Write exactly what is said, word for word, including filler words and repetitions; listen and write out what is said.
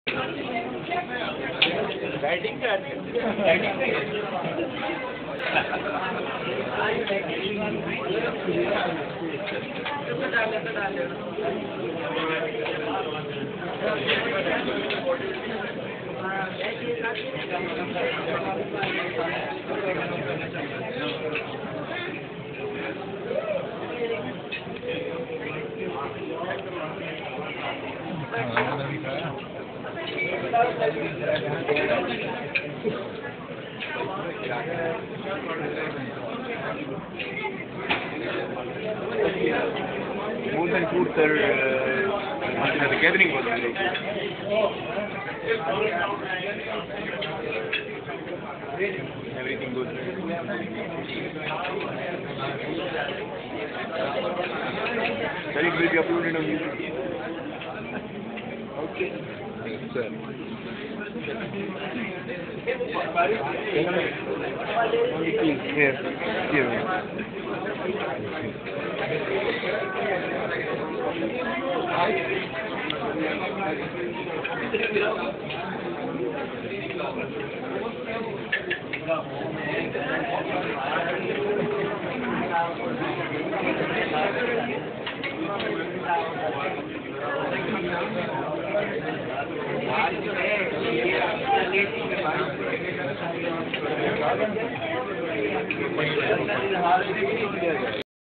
Batting का batting more than food, sir. Uh, the gathering was like. Everything goes. Sir, it will be uploaded on YouTube. Okay. Sir. Here. Here.